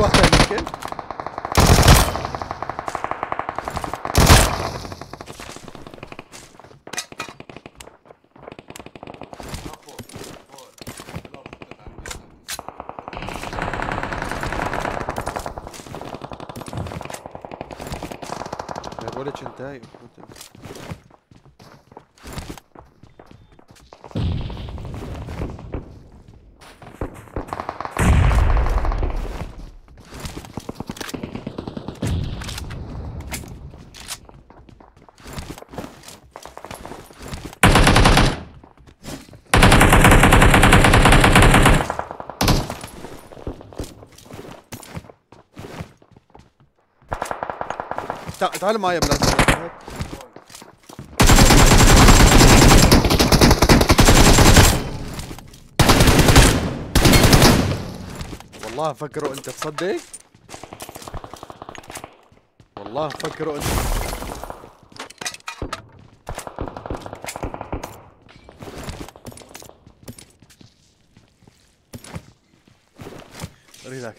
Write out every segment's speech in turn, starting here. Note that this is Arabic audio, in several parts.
واحد يمكن. بقولك انت تعال معايا بلازم. والله فكروا انت تصدق؟ والله فكروا انت. ريلاكس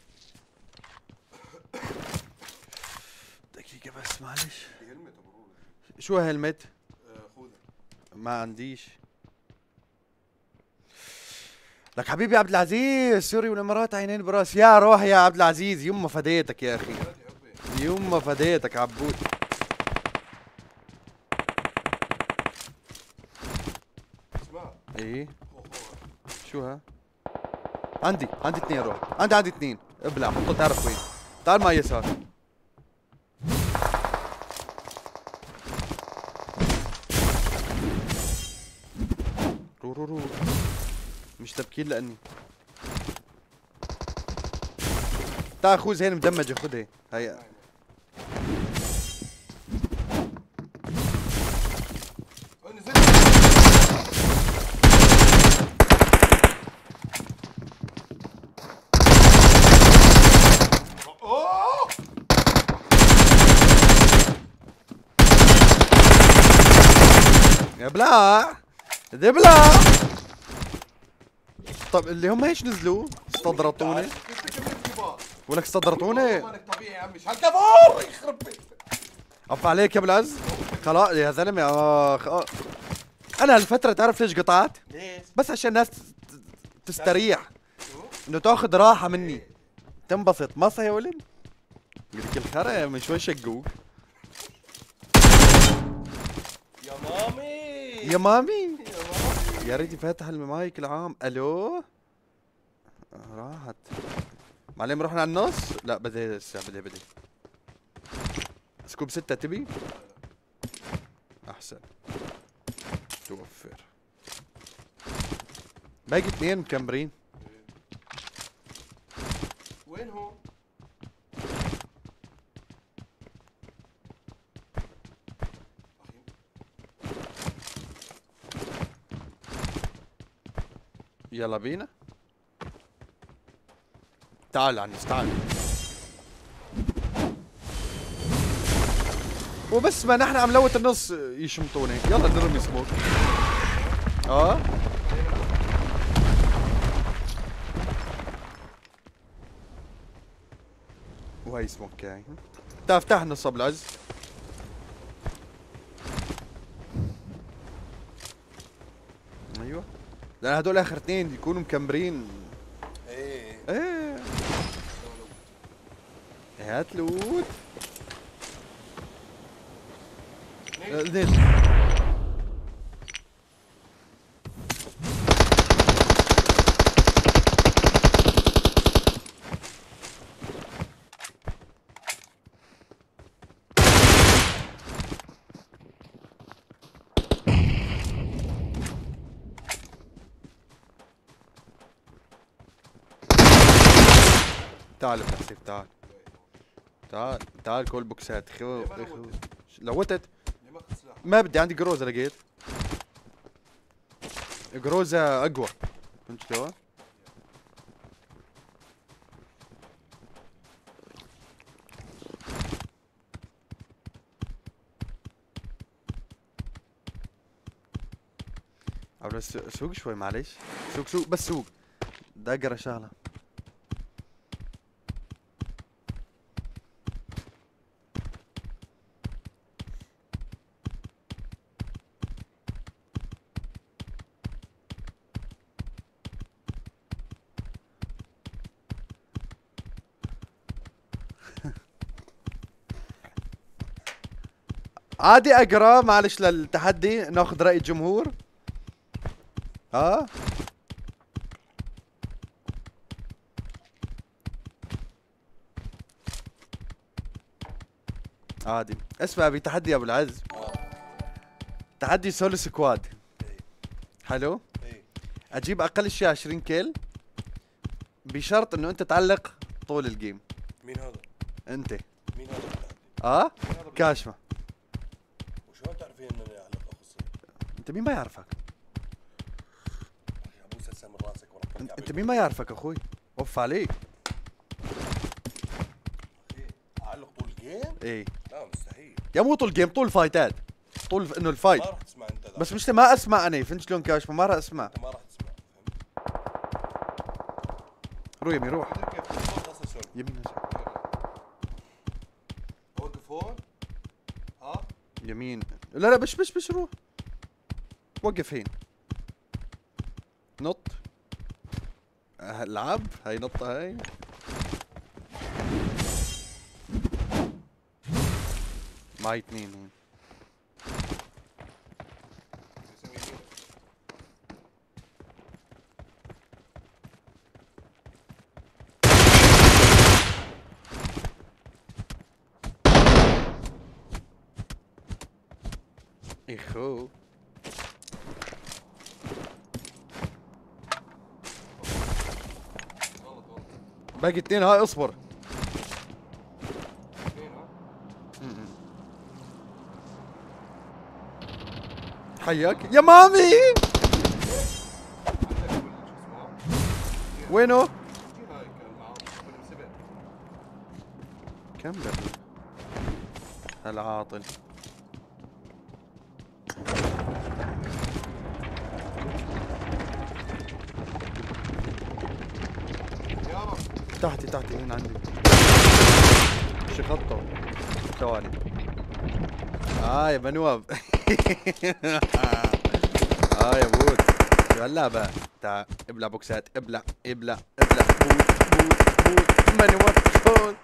دقيقة بس معلش. شو هلمت؟ خذها. ما عنديش. لك حبيبي عبد العزيز، سوري والامارات عينين براس. يا روح يا عبد العزيز، يما فديتك يا اخي، يما فديتك عبود. اسمع. ايه شو ها؟ عندي اثنين روح، عندي اثنين. ابلع حطه، تعرف وين؟ تعال معي يسار. رو مش تبكير لاني تعال خوذ هين مدمجة، خذ هي. يا بلا دبلا. طب اللي هم ايش نزلوا؟ استدرطوني ولك استدرطوني. مالك طبيعي يا عمي، مش هالكفور يخرب بيتك. عف عليك يا بلاز. خلاص يا زلمه. انا هالفتره تعرف ليش قطعت؟ ليش؟ بس عشان الناس تستريح، انه تاخذ راحه مني، تنبسط. مصا يا ولد يقولك الخرا من شوي شقوق. يا مامي يا مامي يا ريتي فاتح المايك العام. الو راحت. معلم رحنا على النص. لا بدي لسه، بدي سكوب 6 تبي؟ احسن توفر. باقي 2 مكمبرين. وين هو؟ يلا بينا. تعال عنيس تعال. وبس ما نحن عم لوت النص يشمطوني. يلا نرمي سموك. وهي سموك هاي. افتح نص ابو العز. ايوه لان هدول اخر 2 يكونوا مكمبرين. ايه هات لوت. اثنين. تعال بنحسب. تعال كل بوكسات. لوتت. ما بدي، عندي جروزة لقيت. جروزة اقوى. فهمت شلون؟ سوق شوي معلش. سوق بس سوق. بدي اقرا شغلة. عادي اقرا معلش للتحدي ناخذ راي الجمهور. ها عادي. اسمع بتحدي يا ابو العز، تحدي سولو سكواد. حلو. اجيب اقل شيء 20 كيل بشرط انه انت تعلق طول الجيم. مين هذا؟ انت. مين هذا؟ كاشفه. وشلون تعرفين انني اعلق اخو الصيد؟ انت مين ما يعرفك؟ يا ابو سلسل من راسك ورا انت مين ما يعرفك اخوي؟ اوف عليك. اعلق طول الجيم؟ ايه لا مستحيل. يا مو طول الجيم، طول الفايتات، طول انه الفايت. ما راح تسمع انت ذا. بس مش ما اسمع انا، فهمت شلون كاشفه؟ ما راح اسمع. انت ما راح تسمع، فهمت؟ روح يمي روح. كيف يمين اوقف هون. ها؟ يمين. لا لا بش روح. وقف هين. نط. العب هاي نطة هاي. معي 2 هين. اخو باقي 2 هاي اصبر. حياك يا مامي. وينه؟ كم ليفل؟ العاطل. تحتي هنا عندي. شخطه. ثواني. يا بنواب. يا بود. شو هاللعبة؟ تعال ابلع بوكسات، ابلع بوت بنواب شلون؟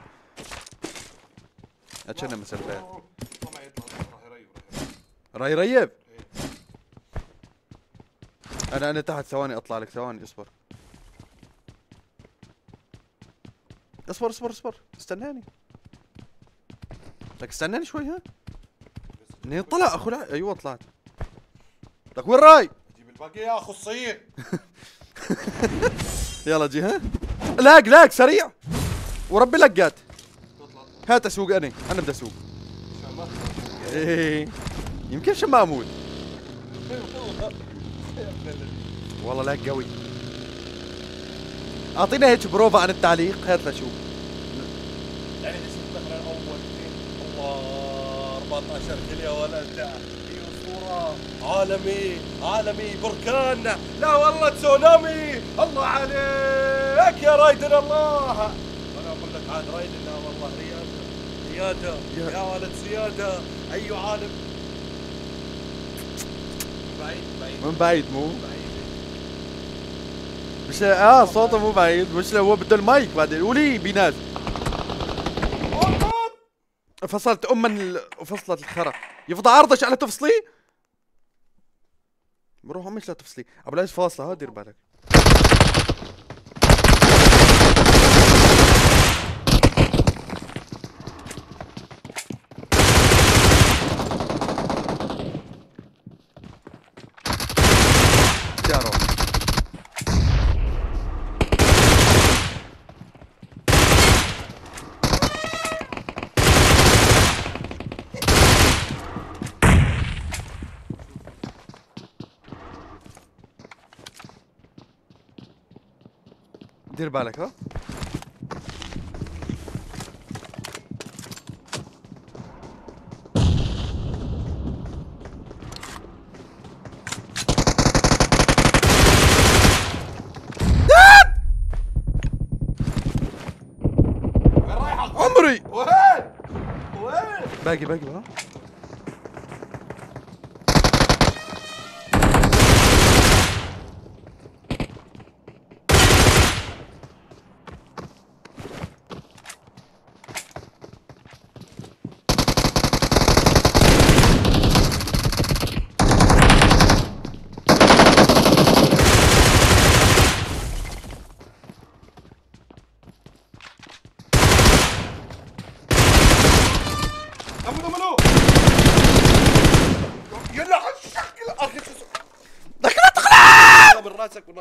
اتشنى مسافات. راح يريب. انا تحت، ثواني اطلع لك، ثواني اصبر. اصبر استناني. لك استناني شوي. ها اني طلع اخو. لا ايوه طلعت. لك وين راي؟ جيب الباقي يا اخو الصيد. يلا جي. ها لاق سريع وربي لقات. هات اسوق. انا بدي اسوق. ايه يمكن عشان ما اموت. والله لاق قوي. اعطينا هيك بروفا عن التعليق. هات لشوف. يعني شفت مثلا اول الله 14 كيلو يا ولد. هي اسطوره. عالمي بركان. لا والله تسونامي. الله عليك يا رايدن. الله انا اقول لك عاد رايدن. لا والله رياده يا ولد سياده. اي عالم. من بعيد مو مش صوته مو بعيد. مش هو بده المايك بعدين. ولي بينات فصلت فصلت الخرا. يفضى عرضش على تفصلي. بروح مش لا تفصلي. ابو العز فاصله. دير بالك. دير بالك. ها عمري. وين؟ باقي ها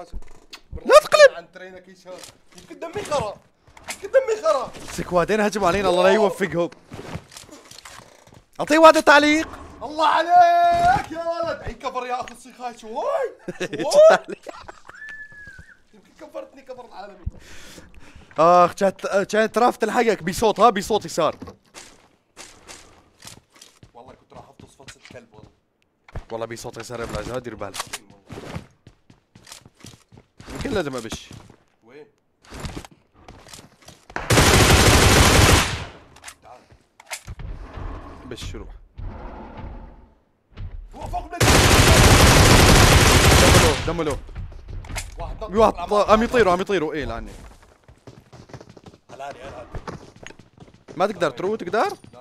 راسك. لا تقلب عن ترينك ايش هذا؟ يمكن دمي خرا، يمكن دمي خرا. سكوادين هجموا علينا، الله لا يوفقهم. اعطيه واحدة تعليق. الله عليك يا ولد. عي كفر يا اخي الصيخاي شوي. يمكن كفرتني كفر العالمي. اخ كانت رافت تلحقك بصوت، ها بصوت يسار. والله كنت راح افطس فطسة كلب والله. والله بصوت يسار يا بلاز، دير بالك. يمكن لازم ابش. وين؟ تعال. بش روح. هو فوق من دمه لو. واحد عم يطيروا ايه لعني. هلالي. ما تقدر تروح تقدر؟ لا.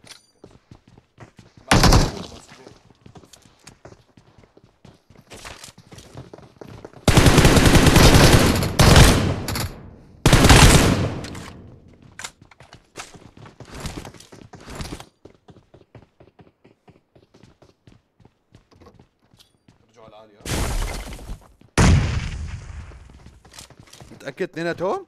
رجعوا العالية. متأكد اثنيناتهم؟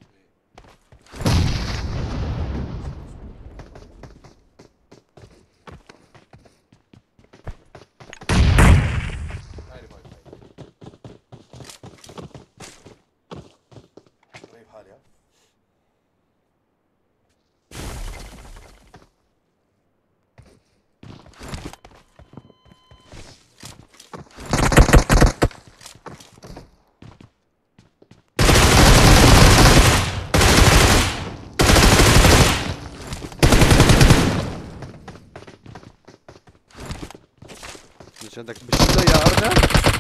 ليش عندك بشيله يا أرنب؟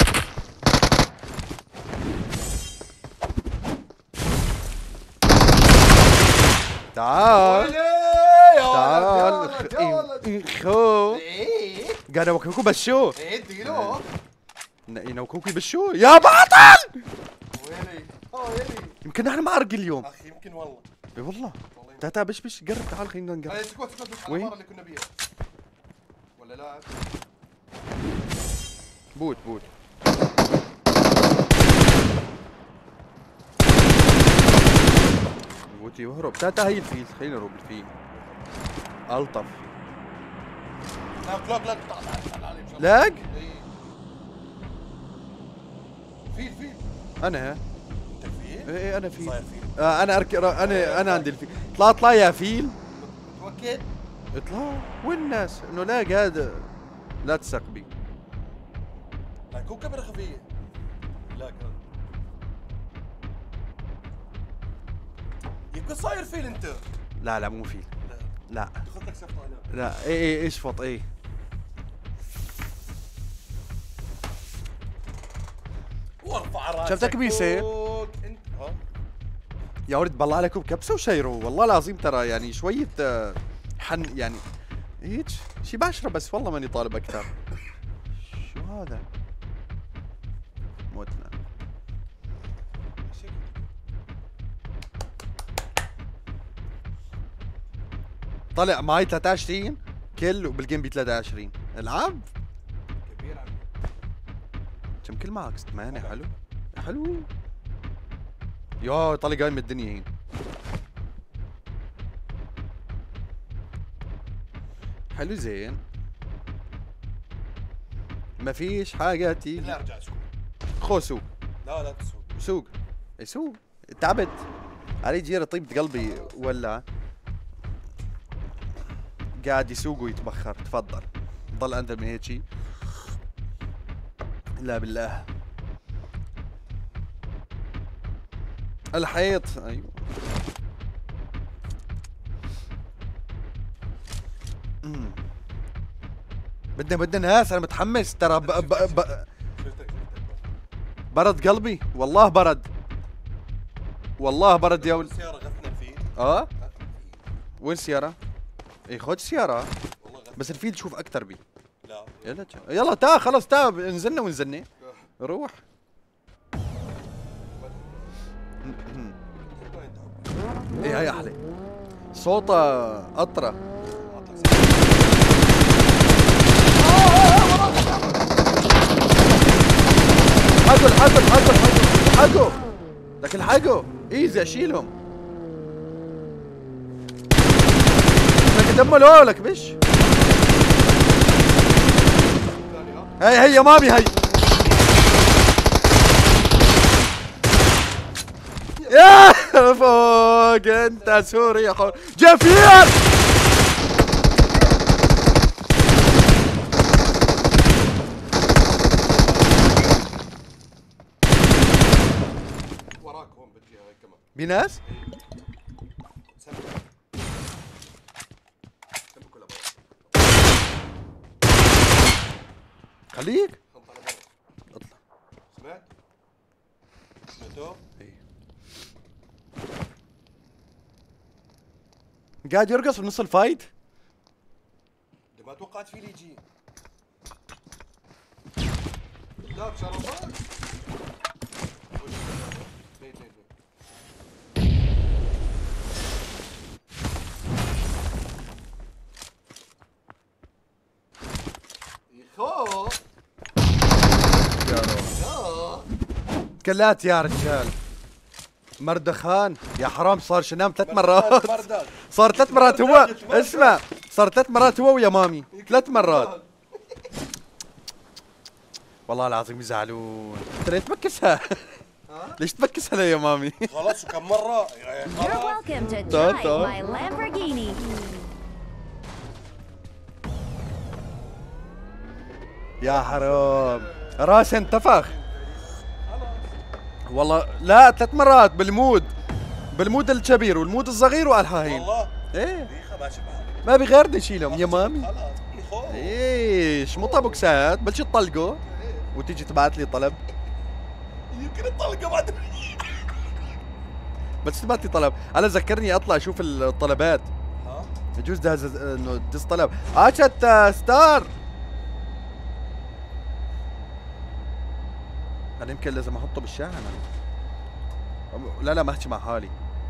تعال خو قاعد اوكلكم بشو. ايه اديله. ينوكوكي بشو يا بطل. ويلي يمكن نحن معرق اليوم. اخي يمكن والله. اي والله. تعال بش قرب، تعال خلينا نقرب. سكوت وين؟ المره اللي كنا بيها ولا لا؟ بوت بوتي يهرب. تعال هي الفيل، خلينا نروح بالفيل الطف. لا لاق فيل انا انت الفيل؟ ايه انا فيل. صاير فيل. انا عندي الفيل. اطلع يا فيل. متوكد؟ اطلع. وين الناس؟ انه لاق هذا. لا تثق بي. لا يكون كاميرا خفيه. لا كان يمكن صاير فيل انت. لا مو فيل. لا خذ لك سفطه هنا. لا ايه اشفط ايه. وارفع راسك. شفتك كبيسه انت ها؟ يا ولد بالله عليكم كبسه وشيروا والله العظيم، ترى يعني شويه حن يعني هيك شي بشرة، بس والله ماني طالب اكثر. شو هذا؟ موتنا. طلع معي 23 كل وبالجيم ب 23. العب كبير عمي. كم كل معك؟ 8. حلو يا طلع جاي من الدنيا هين. حلو زين. ما فيش حاجة تيجي. لا ارجع سوق. خو سوق. لا تسوق. سوق. سوق. تعبت. علي جيرة طيبة قلبي ولا قاعد يسوق ويتبخر. تفضل ضل أنت من هيك شي. لا بالله. الحيط. ايوه بدنا ناس. انا متحمس ترى. برد قلبي والله برد. والله برد يا ولد. السيارة غثنا فيه. وين السيارة؟ اي خذ سيارة. والله غثنا. بس الفيل تشوف اكثر بي. لا يلا تا خلص تا نزلنا ونزلنا. روح. ايه هاي احلى صوتها قطرة. حقل الحقوا لك الحقوا. ايزي اشيلهم. لك دملوا لك بش. هي يا مامي هي. يا فوق انت سوري يا اخوي. جفير وراك هون بالجهه هاي كمان. بناس خليك اطلع. سمعت؟ سمعتوا؟ قاعد يرقص بنص الفايت. ما توقعت فيه يجي. لا بشرفات. يخو يا روح كلات يا رجال. مردخان يا حرام صار شنام 3 مرات. صار 3 مرات هو. اسمع صار 3 مرات هو ويا مامي 3 مرات. والله العظيم يزعلون. انت ليش تبكسها؟ ليش تبكسها ليه يا مامي؟ خلاص وكم مرة؟ You're welcome to drive my Lamborghini. يا حرام راسي انتفخ. والله لا 3 مرات بالمود. بالمود الكبير والمود الصغير والهاهين. والله ايه ماشي معك. ما بغيرني اشيلهم يا مامي. خلاص يخو. ايش مو بوكسات بلش تطلقوا وتيجي تبعت لي طلب. يمكن الطلقة ما ادري. بس تبعت لي طلب. انا ذكرني اطلع اشوف الطلبات. ها؟ يجوز دهز انه دز طلب. اشت ستار. انا يمكن لازم احطه بالشاحنة. لا ما احكي مع حالي.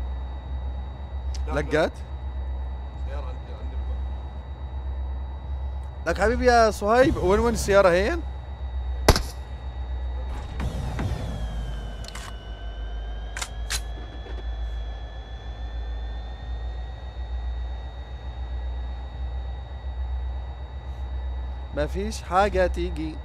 لقيت سيارة عندي لك حبيبي يا صهيب. وين السيارة هين؟ ما فيش حاجة تيجي.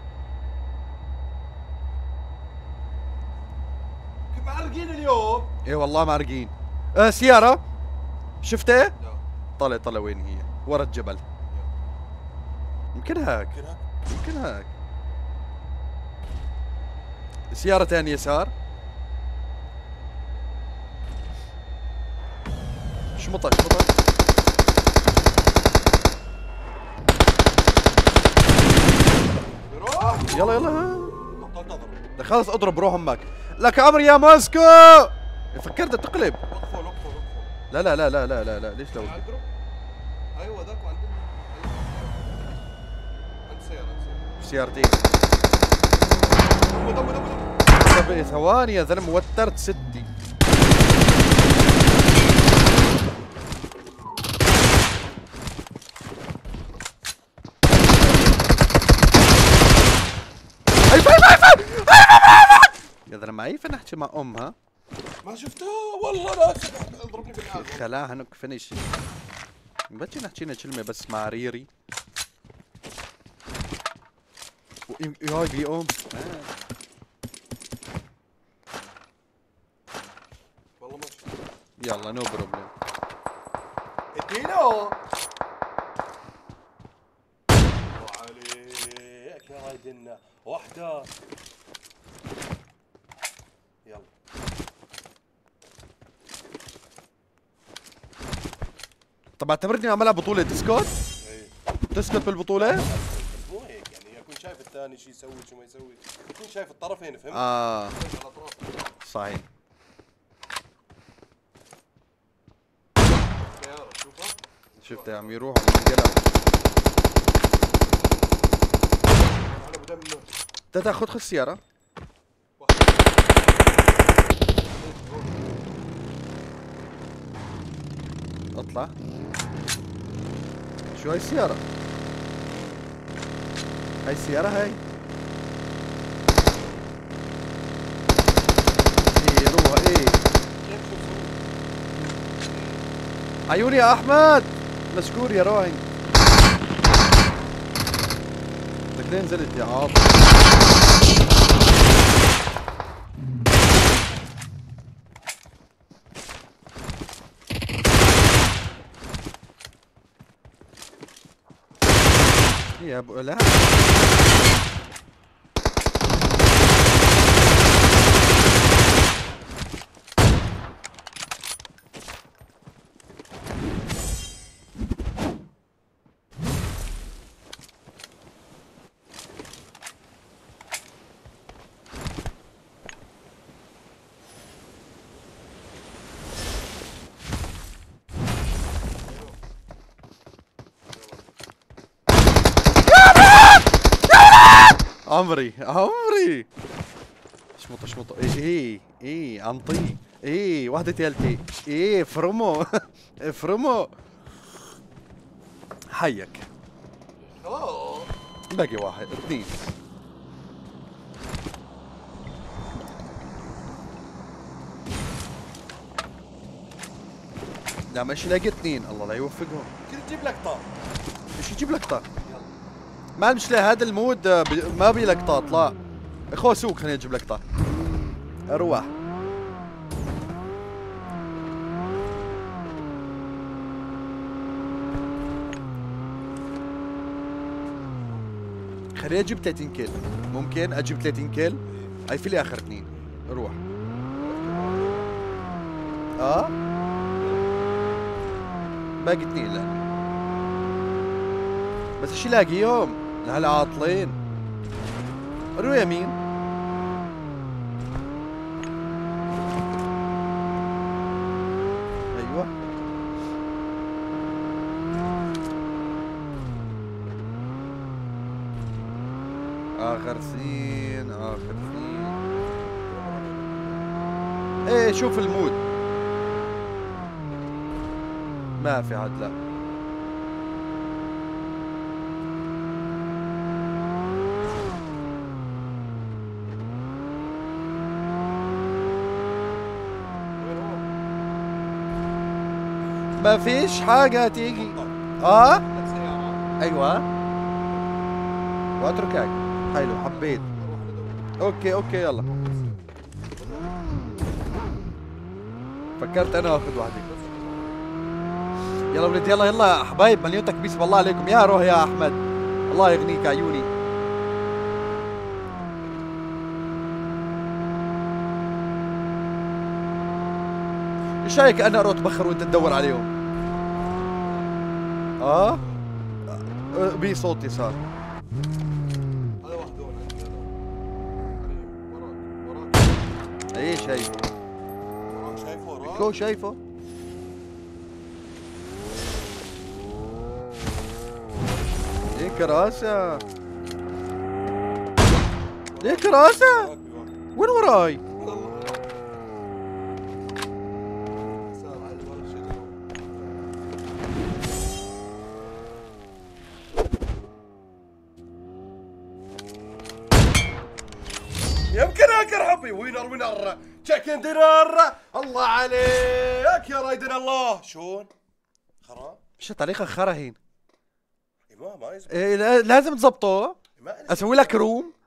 كيف معرقين اليوم؟ ايه والله معرقين. سيارة شفتها؟ لا. طلع وين هي؟ ورا الجبل. يمكن هاك. يمكن هاك. سيارة ثانية يسار. شمطة. يلا بطلت اضرب. خلص اضرب روح امك. لك عمري يا ماسكو. فكرت تقلب. وقفوا. لا ليش لو اضرب. ايوه ذاك وعند سيارة. سيارتين. دم. ثواني يا زلمه وترت ستي. يا زلمه ما ينفع نحكي مع امها. ما شفتها والله لا اضربني بالحال. خلاها نك فينيش. بجي نحكي لنا كلمه بس مع ريري. هاي بيقوم. والله ما شفتها. يلا نو بروبلم. اديله. عليك يا رايدنا واحدة. يلا طب اعتبرني عم العب بطولة تسكت؟ ايه تسكت بالبطولة؟ مو هيك يعني يكون شايف الثاني شو يسوي شو ما يسوي، يكون شايف الطرفين فهمت؟ شايف الاطراف. صحيح. سيارة شوفها شفته عم يروح عم ينقلب. على بدم. خذ السيارة. اطلع. شو هاي السيارة؟ هاي السيارة هاي. عيوني يا احمد. مشكور يا راهي. لك ليه نزلت يا عاطف؟ يا ابو لا عمري شمطة ايه انطي ايه واحدة تيلتي ايه فرمو فرمو حيك. باقي واحد اثنين. لا مش لاقي اثنين. الله لا يوفقهم. كنت تجيب لقطة. ايش يجيب لقطة؟ ما المشكلة هذا المود ما بي لقطات. لا اخو سوق خليني اجيب لقطة. اروح خليني اجيب 30 كيل. ممكن اجيب 30 كيل. هاي في لي اخر اثنين. روح باقي اثنين. لا بس ايش لاقيهم لهلا عاطلين. روح يمين. ايوه اخر سنين ايه شوف المود. ما في عاد. لا ما فيش حاجة تيجي. ايوه واتركك. حلو حبيت. اوكي يلا. فكرت انا اخذ واحدة. يلا ولد يلا يا حبايب. مليون تكبيس بالله عليكم. يا روح يا احمد الله يغنيك عيوني. ايش رايك انا اروح اتبخر وانت تدور عليهم؟ بي صوتي صار. هذا واحد دول عندي. وراك ايه شايفه. شايفه وراك. كو شايفه. ايه كراسة. ليه كراسة؟ وين وراي؟ يمكن اقر حبي. وينر تشيكن دينر. الله عليك يا رايدن الله. شلون؟ خرا؟ مش طريقة خرا هين. ما يزبط. إيه لازم تظبطه. اسوي لك روم.